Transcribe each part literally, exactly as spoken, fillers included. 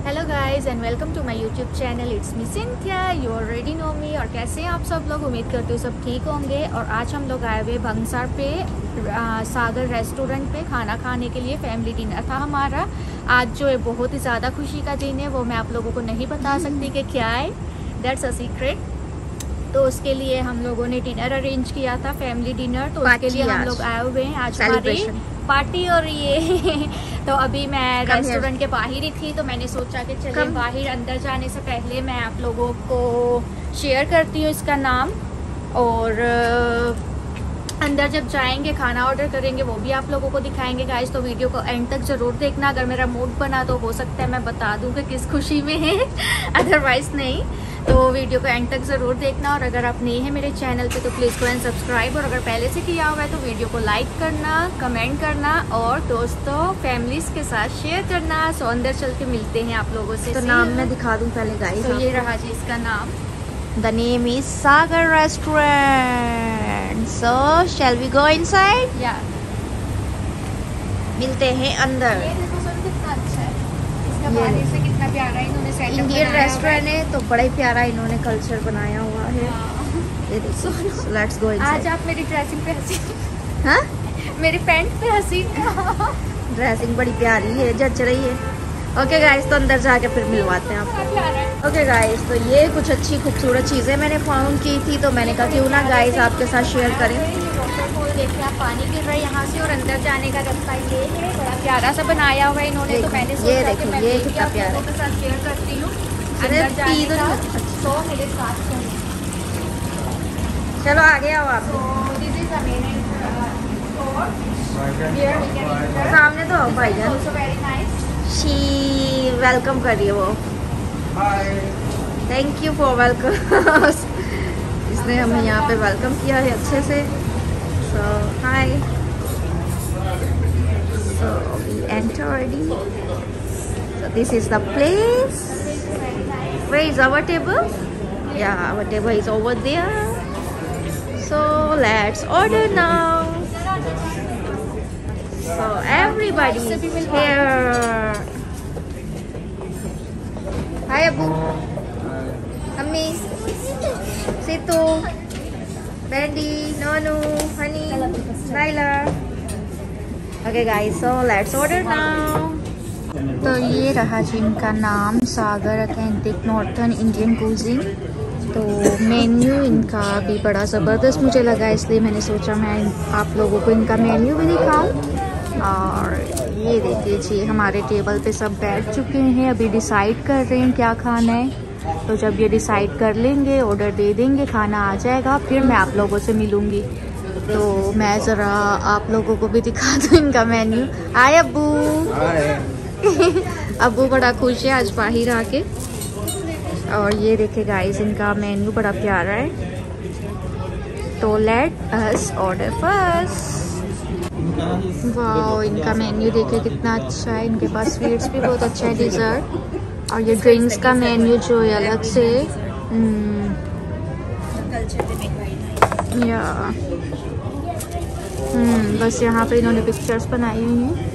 Hello guys and welcome to my YouTube channel. It's me Cynthia, you already know me. और कैसे हैं आप सब लोग? उम्मीद करते हो सब ठीक होंगे। और आज हम लोग आए हुए भंगसार पे आ, सागर रेस्टोरेंट पे खाना खाने के लिए। फैमिली डिनर था हमारा। आज जो है बहुत ही ज़्यादा खुशी का दिन है, वो मैं आप लोगों को नहीं बता सकती कि क्या है, दैट्स अ सीक्रेट। तो उसके लिए हम लोगों ने डिनर अरेंज किया था, फैमिली डिनर। तो उसके लिए हम लोग आए हुए हैं, आज हमारी पार्टी हो रही है। तो अभी मैं रेस्टोरेंट के बाहर ही थी, तो मैंने सोचा कि चलिए बाहर, अंदर जाने से पहले मैं आप लोगों को शेयर करती हूँ इसका नाम। और अंदर जब जाएंगे खाना ऑर्डर करेंगे वो भी आप लोगों को दिखाएंगे गाइस। तो वीडियो को एंड तक ज़रूर देखना। अगर मेरा मूड बना तो हो सकता है मैं बता दूँ कि किस खुशी में है, अदरवाइज़ नहीं। तो वीडियो को एंड तक ज़रूर देखना। और अगर आप नए हैं मेरे चैनल पे तो प्लीज़ गो एंड सब्सक्राइब। और अगर पहले से किया हुआ है तो वीडियो को लाइक करना, कमेंट करना और दोस्तों फैमिलीज़ के साथ शेयर करना। सो अंदर चल के मिलते हैं आप लोगों से। तो नाम मैं दिखा दूँ पहले गाइस। तो ये रहा जी इसका नाम। The name is Sagar Restaurant. So shall we go inside? या मिलते हैं अंदर। ये देखो सर कितना अच्छा है, इसका बाहर से कितना प्यारा इन्होंने सेटअप इंडियन रेस्टोरेंट है तो बड़ा ही प्यारा इन्होंने कल्चर बनाया हुआ है। हाँ। ये देखो, लेट्स गो इनसाइड। आज आप मेरी ड्रेसिंग पे हंसी, हाँ, मेरी पैंट पे हंसी। ड्रेसिंग बड़ी प्यारी है, जच रही है। ओके गाइस, तो अंदर जाके फिर मिलवाते हैं आपको। ओके गाइस, तो ये कुछ अच्छी खूबसूरत चीज़ें मैंने फाउंड की थी, तो मैंने कहा क्यों ना गाइस आपके साथ शेयर करें। वाटरफॉल देखिए आप, पानी गिर रहा है यहाँ से। और अंदर जाने का रास्ता ये है, बड़ा प्यारा सा बनाया हुआ है इन्होंने। तो मैंने सोचा कि मैं ये कितना प्यारा के साथ शेयर करती हूँ अरे अंदर जाने का। तो तो मेरे साथ चलिए। चलो आगे आओ आप। This is amazing. सामने तो आओ भाईजान। Very nice. शी वेलकम कर रही है वो। Thank you for welcome. इसने हमें यहाँ पे वेलकम किया है अच्छे से। So hi. So we enter already. So this is the place. Where is our table? या our table is over there. So let's order now. So everybody is here. Hi Abu, Ammi, Situ, Randy, Nonu, Honey, Tyler. Okay guys, so let's order now. तो ये रहा जिनका नाम, Sagar authentic northern Indian cuisine. तो menu इनका भी बड़ा ज़बरदस्त मुझे लगा, इसलिए मैंने सोचा मैं आप लोगों को इनका मेन्यू भी दिखाऊं। और ये देखिए जी, हमारे टेबल पे सब बैठ चुके हैं, अभी डिसाइड कर रहे हैं क्या खाना है। तो जब ये डिसाइड कर लेंगे, ऑर्डर दे देंगे, खाना आ जाएगा, फिर मैं आप लोगों से मिलूँगी। तो मैं ज़रा आप लोगों को भी दिखा दूँ इनका मेन्यू। हाय अब्बू। अब्बू बड़ा खुश है आज बाहर आके। और ये देखे गाइस, इनका मेन्यू बड़ा प्यारा है। तो let us order first. Wow, इनका मेन्यू देखिए कितना अच्छा है। इनके पास स्वीट्स भी बहुत अच्छा है, डिज़र्ट। और ये ड्रिंक्स का मेन्यू जो है अलग से। या हम्म बस यहाँ पे इन्होंने पिक्चर्स बनाई हुई हैं।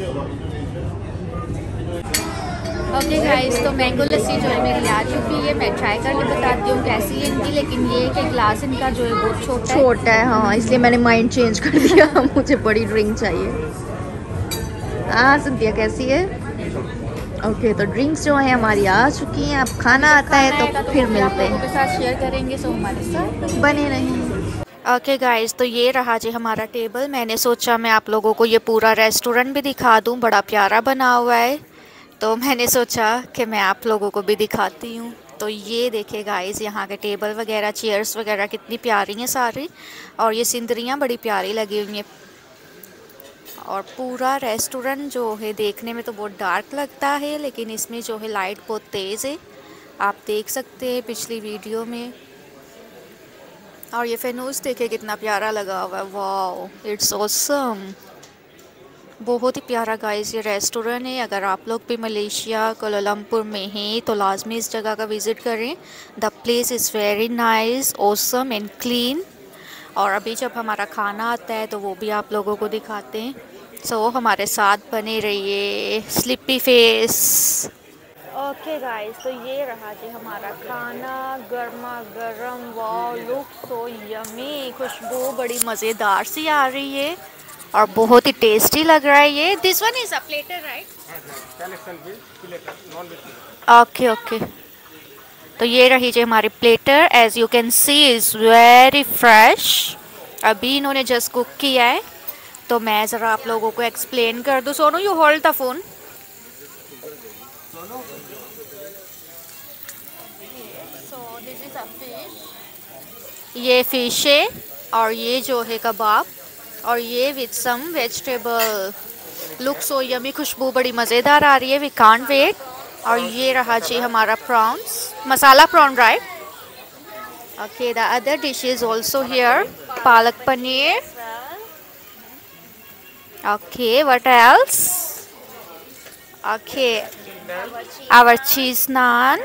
ओके गाइस, तो मैंगो लस्सी जो है मेरी आ चुकी है। मैं ट्राई करके बताती हूँ कैसी है इनकी। लेकिन ये कि ग्लास इनका जो है बहुत छोटा है। छोटा है हाँ, इसलिए मैंने माइंड चेंज कर दिया। मुझे बड़ी ड्रिंक चाहिए। हाँ सिंथिया कैसी है? ओके, तो ड्रिंक्स जो है हमारी आ चुकी हैं। अब खाना आता है तो फिर मिलते हैं, साथ शेयर करेंगे। सो हमारे साथ बने रहें। ओके गाइस, तो ये रहा जी हमारा टेबल। मैंने सोचा मैं आप लोगों को ये पूरा रेस्टोरेंट भी दिखा दूँ, बड़ा प्यारा बना हुआ है। तो मैंने सोचा कि मैं आप लोगों को भी दिखाती हूँ। तो ये देखिए गाइस, यहाँ के टेबल वगैरह, चेयर्स वगैरह कितनी प्यारी हैं सारी। और ये सिंदरियाँ बड़ी प्यारी लगी हुई हैं। और पूरा रेस्टोरेंट जो है देखने में तो बहुत डार्क लगता है, लेकिन इसमें जो है लाइट बहुत तेज़ है, आप देख सकते हैं पिछली वीडियो में। और ये फैनूस देखिए कितना प्यारा लगा हुआ है। वाओ, इट्स ऑसम, बहुत ही प्यारा गाइस ये रेस्टोरेंट है। अगर आप लोग भी मलेशिया कोलालमपुर में हैं तो लाजमी इस जगह का विज़िट करें। The place is very nice, awesome and clean. और अभी जब हमारा खाना आता है तो वो भी आप लोगों को दिखाते हैं। सो so, हमारे साथ बने रहिए। Sleepy face. ओके गाइस, तो ये रहा जी हमारा खाना, गर्मा गर्म। Wow, look so yummy. खुशबू बड़ी मज़ेदार सी आ रही है और बहुत ही टेस्टी लग रहा है ये। This one is a platter right? Okay okay, तो ये रही जी हमारी platter. As you can see is very fresh. अभी इन्होंने जस्ट कुक किया है, तो मैं ज़रा आप लोगों को एक्सप्लेन कर दूँ। Sonu, you hold the phone. ये फिश है और ये जो है कबाब, और ये with some vegetable. Look so yummy. खुशबू बड़ी मज़ेदार आ रही है। We can't wait. और ये रहा जी हमारा prawns, masala prawn right? Okay, the other dish is also here, palak paneer. Okay, what else? Okay, our cheese naan,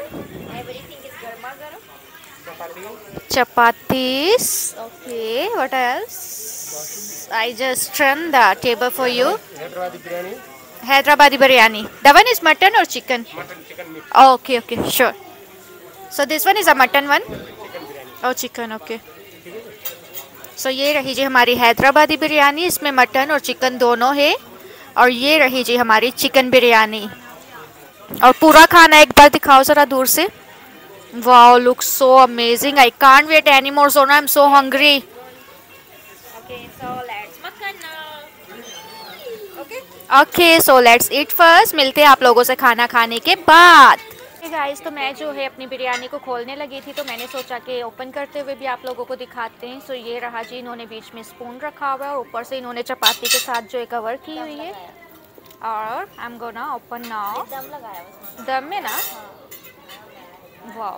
chapatis. Okay, what else? I just turned the table for you. Hyderabadi biryani. Hyderabadi biryani. The one is mutton or chicken? Mutton, chicken mix. Oh, okay, okay, sure. So this one is a mutton one? Chicken biryani. Oh, chicken, okay. So ये रही जी हमारी हैदराबादी बिरयानी, इसमें mutton और chicken दोनों है। और ये रही जी हमारी चिकन बिरयानी। और पूरा खाना एक बार दिखाओ ज़रा दूर से। Wow, looks so amazing. I can't wait anymore, Sona. I'm so hungry. Okay, so let's makan now. Okay? Okay, so let's eat first. मिलते हैं आप लोगों से खाना खाने के बाद। Hey guys, तो मैं जो है अपनी बिरयानी को खोलने लगी थी, तो मैंने सोचा कि ओपन करते हुए भी आप लोगों को दिखाते हैं। सो so, ये रहा जी, इन्होंने बीच में स्पून रखा हुआ है और ऊपर से इन्होंने चपाती के साथ जो है कवर की हुई है। और I am gonna open now. दम लगाया दम में ना। वाओ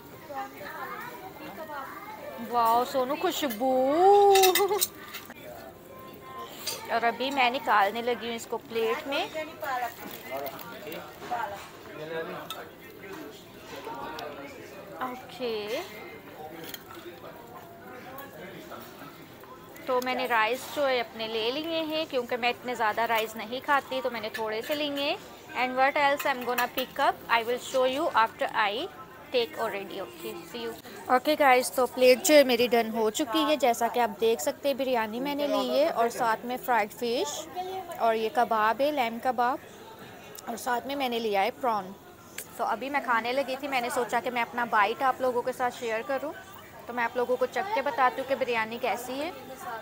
वाओ सोनू, खुशबू। और अभी मैं निकालने लगी हूँ इसको प्लेट में। ओके, तो मैंने राइस जो है अपने ले लिए हैं, क्योंकि मैं इतने ज़्यादा राइस नहीं खाती, तो मैंने थोड़े से लिए। And what else I am gonna pick up, I will show you after I take already. Okay, see you. Okay guys, तो प्लेट जो है मेरी डन हो चुकी है। जैसा कि आप देख सकते हैं, बिरयानी मैंने ली है और साथ में फ्राइड फिश, और ये कबाब है, लैम कबाब, और साथ में मैंने लिया है प्रॉन। तो अभी मैं खाने लगी थी, मैंने सोचा कि मैं अपना बाइट आप लोगों के साथ शेयर करूं। तो मैं आप लोगों को चख के बताती हूँ कि बिरयानी कैसी है।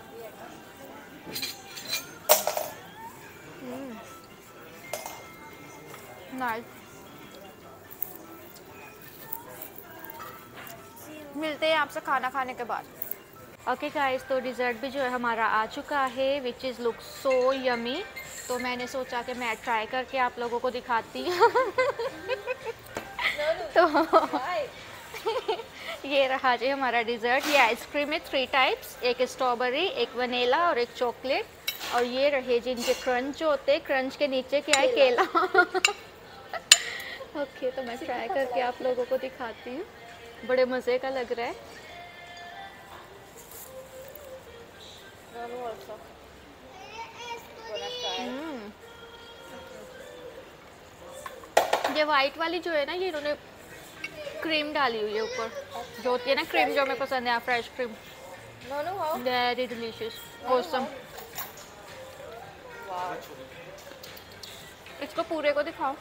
नाइस। मिलते हैं आपसे खाना खाने के बाद। ओके गाइस, तो डिज़र्ट भी जो है हमारा आ चुका है, which is look so yummy. तो मैंने सोचा कि मैं ट्राई करके आप लोगों को दिखाती हूँ। तो ये रहा जी हमारा डिज़र्ट। ये आइसक्रीम है थ्री टाइप्स, एक स्ट्रॉबेरी, एक वनीला और एक चॉकलेट। और ये रहे जी इनके क्रंच जो होते हैं, क्रंच के नीचे क्या है, केला। ओके, तो मैं ट्राई करके आप लोगों को दिखाती हूँ। बड़े मज़े का लग रहा है। हम्म, ये वाइट वाली जो है ना, ये इन्होंने क्रीम डाली हुई है ऊपर, जो होती है ना क्रीम, जो हमें पसंद है, fresh cream. Very delicious, awesome. इसको पूरे को दिखाओ।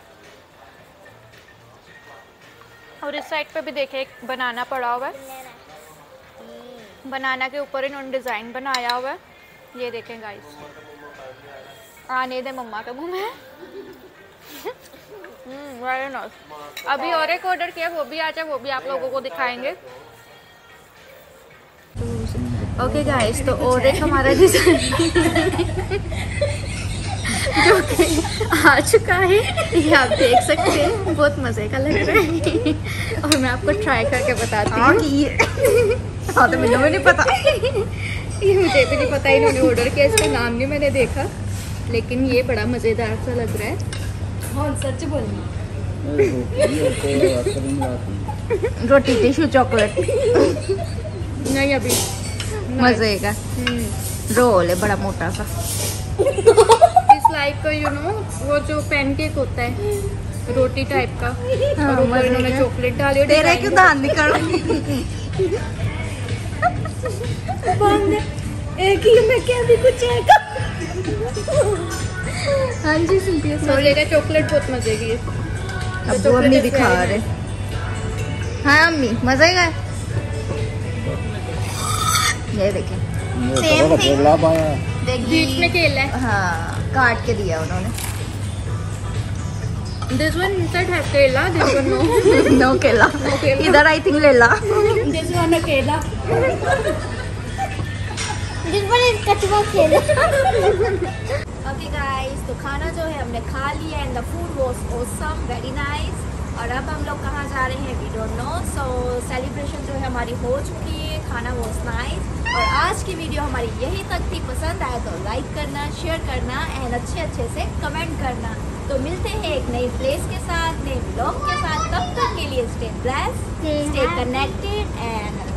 और इस साइड पे भी देखे, एक बनाना पड़ा हुआ है। बनाना के ऊपर इन्होंने डिज़ाइन बनाया हुआ है। ये देखें गाइस, आने दे मम्मा के मुंह में। Very nice. अभी और एक ऑर्डर किया, वो भी आ जाए, वो भी आप लोगों को दिखाएंगे। ओके गाइस, तो और एक हमारा डिज़ाइन जो कि आ चुका है, ये आप देख सकते हैं। बहुत मज़े का लग रहा है। और मैं आपको ट्राई करके बताती हूँ कि ये हाँ, तो मुझे नहीं पता, ये मुझे भी नहीं पता। इन्होंने ऑर्डर किया, इसका नाम नहीं मैंने देखा, लेकिन ये बड़ा मज़ेदार सा लग रहा है। हाँ, सच बोलना। रोटी टिश्यू चॉकलेट नहीं, अभी मज़े का रोल है, बड़ा मोटा सा। इस लाइक का यू नो वो जो पैनकेक होता है, रोटी टाइप का। हाँ, और ऊपर मजे इन्होंने का। चॉकलेट डाली और तेरे design क्यों भी- दान निकल एक ही में क्या भी कुछ आएगा। हाँ जी सिंथिया मजे का चॉकलेट बहुत मजे की है। अब तो वो अम्मी chocolate is दिखा very रहे। nice। हाँ अम्मी मजा का है। ये देखें सेम थिंग बीच में केला है। हाँ काट के दिया उन्होंने। This one inside has केला, this one no। नो केला No केला। इधर आई थिंक ले ला। This one a केला। This one is कचवा केला। ओके गाइस तो खाना जो है हमने खा लिया and the food was awesome very nice. और अब हम लोग कहाँ जा रहे हैं we don't know. So celebration जो है हमारी हो चुकी है, खाना वाज नाइस। और आज की वीडियो हमारी यही तक थी। पसंद आया तो लाइक करना, शेयर करना एंड अच्छे अच्छे से कमेंट करना। तो मिलते हैं एक नई प्लेस के साथ, नए ब्लॉग के साथ। तब तक के लिए stay blessed, stay connected and